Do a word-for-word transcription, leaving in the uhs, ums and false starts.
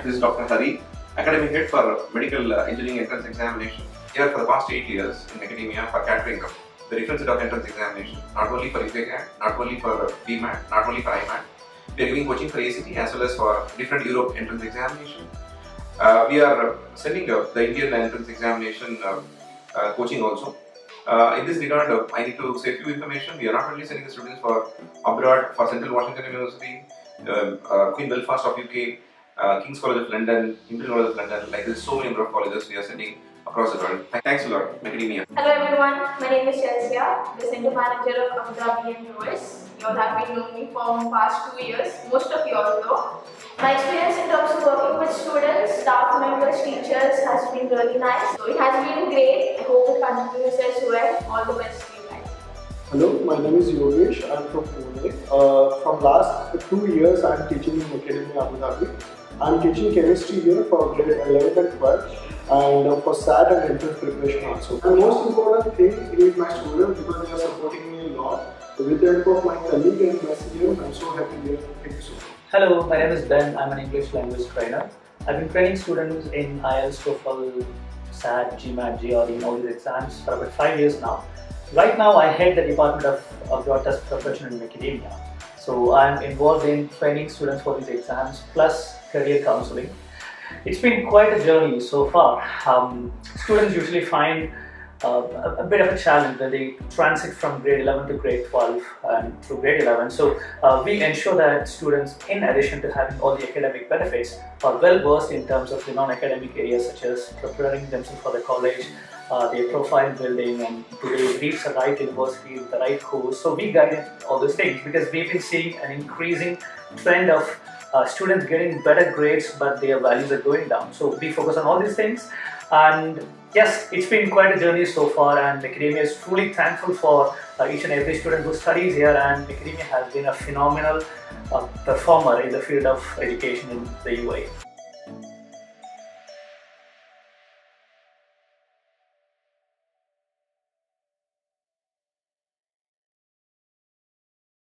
This is Doctor Hari, Academic Head for Medical Engineering Entrance Examination. Here for the past eight years in Meccademia for catering up the different set of entrance examination, not only for U K C A T, not only for B MAT, not only for I MAT. We are giving coaching for A C T as well as for different Europe entrance examination. Uh, we are sending uh, the Indian entrance examination uh, uh, coaching also. Uh, in this regard, uh, I need to say a few information. We are not only sending the students for abroad, for Central Washington University, uh, uh, Queen Belfast of U K, uh, King's College of London, Imperial College of London, like there's so many number of colleges we are sending across the world. Thanks a lot, Meccademia. Hello everyone, my name is Sharjah, the Center Manager of Abu Dhabi and U S. You all have been knowing me for the past two years, most of you all know. My experience in terms of working with students, staff members, teachers has been really nice. So it has been great. I hope it continues as well. All the best to you guys. Hello, my name is Yogesh. I am from Pune. Uh, from last two years, I am teaching in Meccademia, Abu Dhabi. I am teaching chemistry here for grade eleven and twelve, and uh, for S A T and entrance preparation also. The most important thing is my students, because they are supporting me a lot. With the help of my colleague and my seniors, I am so happy here. Thank you so much. Hello, my name is Ben. I'm an English language trainer. I've been training students in I E L T S, TOEFL, S A T, GMAT, J E E, in all these exams for about five years now. Right now, I head the Department of Abroad Test Preparation in Meccademia. So I'm involved in training students for these exams plus career counseling. It's been quite a journey so far. Um, students usually find uh, a, a bit of a challenge when they transit from grade eleven to grade twelve and through grade eleven. So uh, we ensure that students, in addition to having all the academic benefits, are well versed in terms of the non-academic areas such as preparing themselves for the college, uh, their profile building, and do they reach the right university with the right course. So we guide all those things because we've been seeing an increasing trend of Uh, students getting better grades, but their values are going down. So we focus on all these things, and yes, it's been quite a journey so far, and Meccademia is truly thankful for uh, each and every student who studies here, and Meccademia has been a phenomenal uh, performer in the field of education in the U A E.